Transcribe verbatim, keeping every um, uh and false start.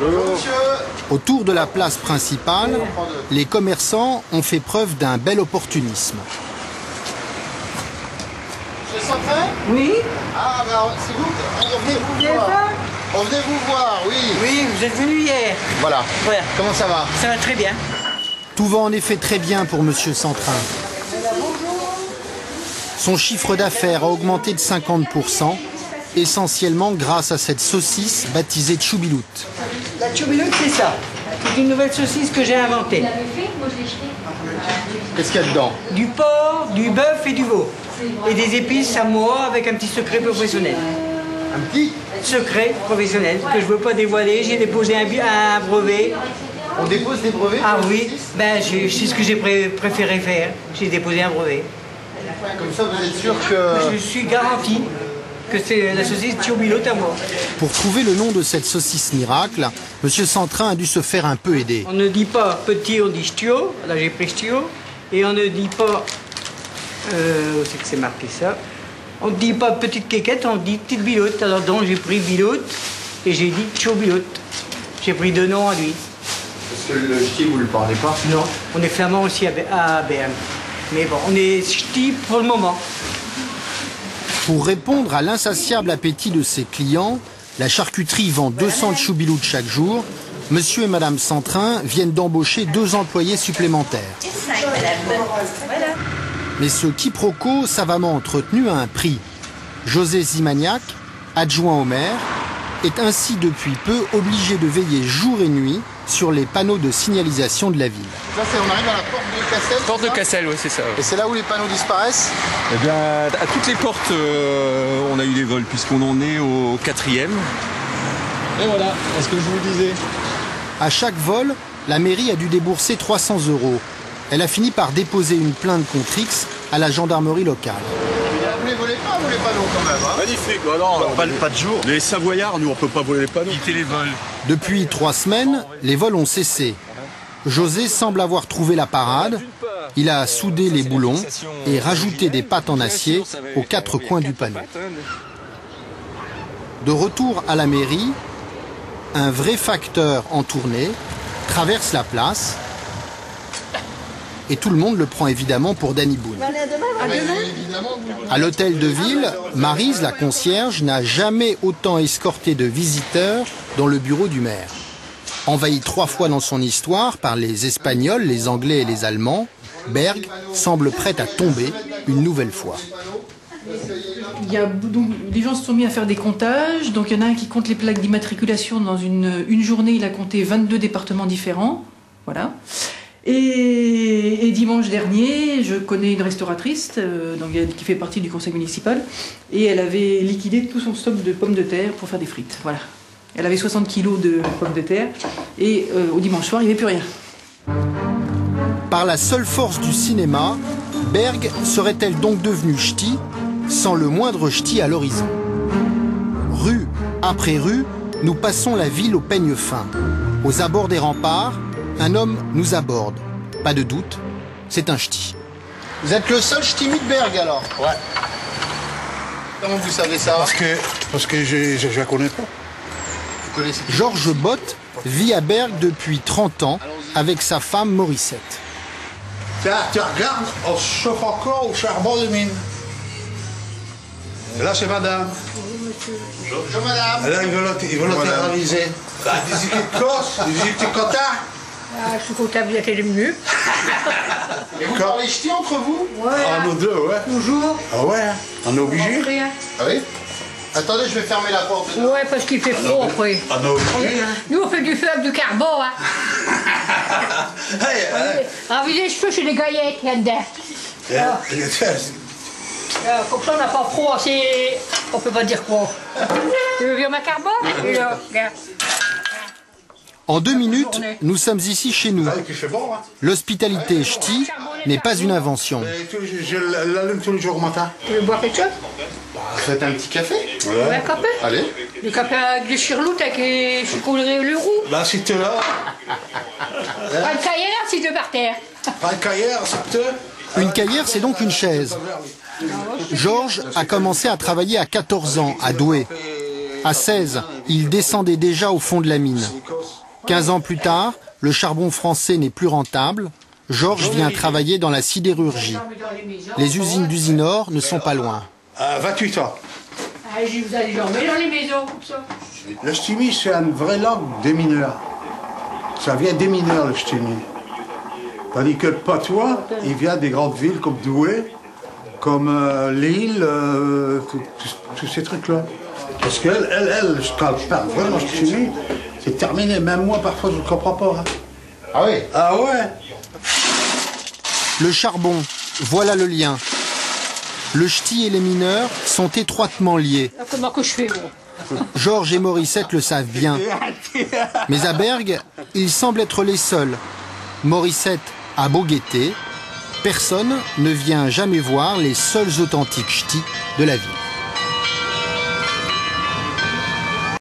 Autour de la place principale, les commerçants ont fait preuve d'un bel opportunisme. Monsieur Centrin ? Oui. Ah, ben c'est vous, on venait vous voir. On venait vous voir, oui. Oui, vous êtes venu hier. Voilà. Voilà. Comment ça va? Ça va très bien. Tout va en effet très bien pour Monsieur Centrin. Son chiffre d'affaires a augmenté de cinquante pour cent, essentiellement grâce à cette saucisse baptisée Tchoubilout. La Tchoubilout, c'est ça. C'est une nouvelle saucisse que j'ai inventée. Qu'est-ce qu'il y a dedans? Du porc, du bœuf et du veau. Et des épices à moi avec un petit secret professionnel. Un petit secret professionnel que je ne veux pas dévoiler. J'ai déposé un, un brevet. On dépose des brevets? Ah oui, ben, c'est ce que j'ai pré préféré faire. J'ai déposé un brevet. Comme ça, vous êtes sûr que... Je suis garanti que c'est la saucisse Tchoubilout à moi. Pour trouver le nom de cette saucisse miracle, Monsieur Centrin a dû se faire un peu aider. On ne dit pas petit, on dit stio. Là, j'ai pris stio. Et on ne dit pas... Euh, c'est que c'est marqué ça. On ne dit pas petite quéquette, on dit petite biloute. Alors donc j'ai pris biloute et j'ai dit Tchoubilout. J'ai pris deux noms à lui. Parce que le ch'ti, vous ne le parlez pas? Non, on est flamand aussi à Berne. Mais bon, on est ch'ti pour le moment. Pour répondre à l'insatiable appétit de ses clients, la charcuterie vend deux cents Tchoubilout chaque jour. Monsieur et Madame Centrin viennent d'embaucher deux employés supplémentaires. Mais ce quiproquo savamment entretenu a un prix. José Zimaniac, adjoint au maire, est ainsi depuis peu obligé de veiller jour et nuit sur les panneaux de signalisation de la ville. Là, on arrive à la porte de Cassel. Porte de Cassel, oui, c'est ça. Ouais. Et c'est là où les panneaux disparaissent? Eh bien, à toutes les portes, euh, on a eu des vols, puisqu'on en est au quatrième. Et voilà, c'est ce que je vous disais. À chaque vol, la mairie a dû débourser trois cents euros. Elle a fini par déposer une plainte contre X à la gendarmerie locale. Vous les volez pas, vous les panneaux quand même, hein? Magnifique, bah non, pas, pas de jour. Les Savoyards, nous, on peut pas voler les panneaux. Quitter les vols. Depuis trois semaines, les vols ont cessé. José semble avoir trouvé la parade. Il a soudé les boulons et rajouté des pattes en acier aux quatre coins du panneau. De retour à la mairie, un vrai facteur en tournée traverse la place et tout le monde le prend évidemment pour Danny Boone. À l'hôtel de ville, Maryse, la concierge, n'a jamais autant escorté de visiteurs dans le bureau du maire. Envahi trois fois dans son histoire par les Espagnols, les Anglais et les Allemands, Berg semble prêt à tomber une nouvelle fois. Il y a, donc, les gens se sont mis à faire des comptages. Donc il y en a un qui compte les plaques d'immatriculation. Dans une, une journée, il a compté vingt-deux départements différents. Voilà. Et, et dimanche dernier, je connais une restauratrice euh, donc, qui fait partie du conseil municipal. Et elle avait liquidé tout son stock de pommes de terre pour faire des frites. Voilà. Elle avait soixante kilos de pommes de terre. Et euh, au dimanche soir, il n'y avait plus rien. Par la seule force du cinéma, Berg serait-elle donc devenue ch'ti sans le moindre ch'ti à l'horizon? Rue après rue, nous passons la ville au peigne fin. Aux abords des remparts, un homme nous aborde. Pas de doute, c'est un ch'ti. Vous êtes le seul ch'ti de Berg alors? Ouais. Comment vous savez ça? Parce que, parce que je ne la connais pas. Vous connaissez? Georges Bott vit à Berg depuis trente ans avec sa femme Morissette. Tiens, tu regardes, on chauffe encore au charbon de mine. Et là, c'est madame. Bonjour, Bonjour madame. Et là, ils veulent, ils veulent te réaliser. Des équipes de course, des équipes de quota. Ah, je suis comptable d'être venu. Et vous parlez ch'ti entre vous? Ouais. Ah, nous deux, ouais. Toujours. Ah ouais, on est obligé. Ah oui? Attendez, je vais fermer la porte. Ouais, parce qu'il fait froid après. On est obligé. Nous, on fait du feu avec du carbone, hein. Hey, hey. Ah, vous les cheveux chez les gaillettes, là-dedans. Ah. Ah, comme ça, on n'a pas froid, c'est... On peut pas dire quoi. Tu veux voir ma carbone? Et là, regarde. En deux minutes, nous sommes ici chez nous. L'hospitalité ch'ti n'est pas une invention. Je l'allume tous les jours au matin. Tu veux boire quelque chose? Faites un petit café? Ouais. Un café? Allez. Du café avec du chirlout avec les chocolats le roux. Là, si t'es là. Pas de cahier, si tu es par terre. Pas de cahier, c'est te. Une cahière, c'est donc une chaise. Georges a commencé à travailler à quatorze ans à Douai. À seize, il descendait déjà au fond de la mine. quinze ans plus tard, le charbon français n'est plus rentable. Georges vient travailler dans la sidérurgie. Les usines d'Usinor ne sont pas loin. À vingt-huit ans. Ah, vous allez dormir dans les maisons, comme ça. Le ch'timi, c'est une vraie langue des mineurs. Ça vient des mineurs, le ch'timi. Tandis que le patois, il vient des grandes villes comme Douai, comme euh, Lille, euh, tous ces trucs-là. Parce qu'elle, elle, elle, quand je parle vraiment ch'timi, c'est terminé. Même moi, parfois, je ne comprends pas. Hein. Ah oui? Ah ouais? Le charbon, voilà le lien. Le ch'ti et les mineurs sont étroitement liés. Comment que je fais, moi? Georges et Morissette le savent bien. Mais à Bergues, ils semblent être les seuls. Morissette a beau guetter, personne ne vient jamais voir les seuls authentiques ch'tis de la ville.